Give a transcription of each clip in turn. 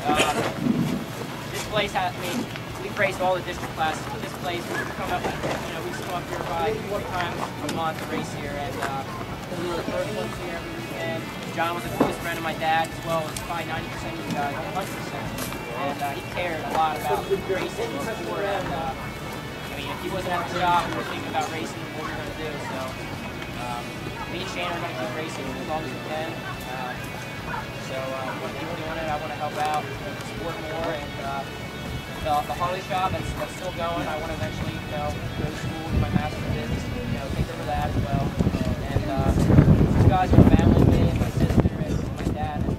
This place we've raced all the district classes, but this place, we come up, we used to come up here by 4 times a month to race here, and we were the first ones here every weekend. John was a close friend of my dad as well, as probably 90% of you guys, 100%. And he cared a lot about racing and sport, and if he wasn't at the shop, we were thinking about racing and what we were going to do, so me and Shane are going to keep racing as long as we can. So I want to keep doing it. I want to help out, support more, and the Harley shop that's still going. I want to eventually, go to school with my master's in business, take over that as well. And these guys are family to me, and my sister and my dad. And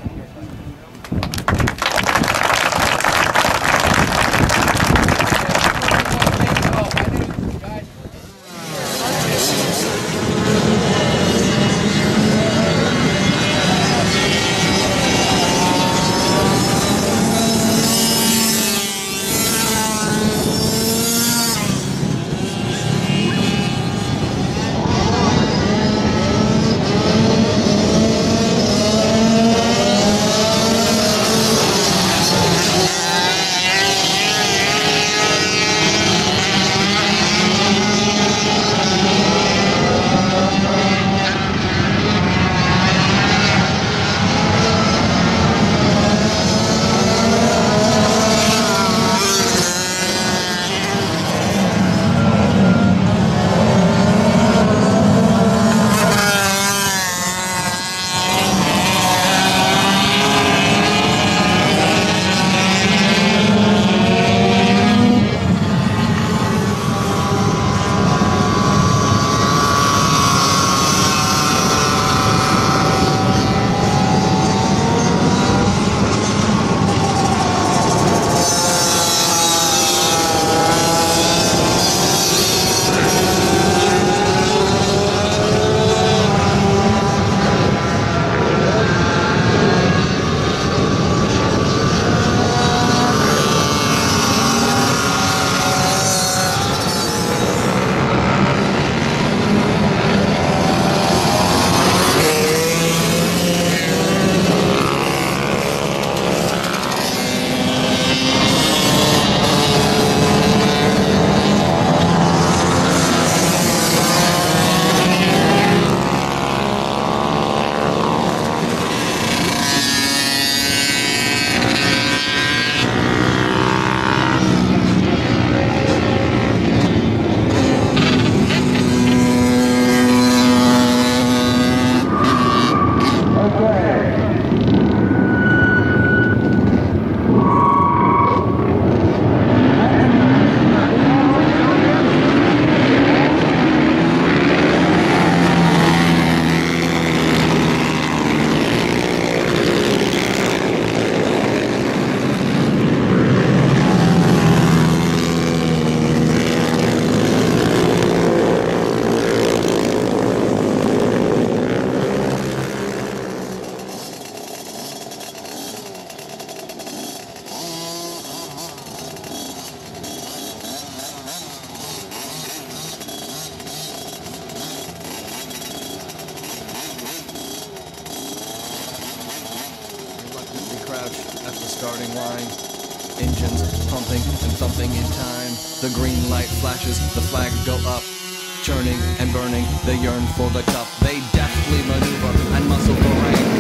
At the starting line, engines pumping and thumping in time. The green light flashes, the flags go up, churning and burning. They yearn for the cup. They deftly maneuver and muscle the rank.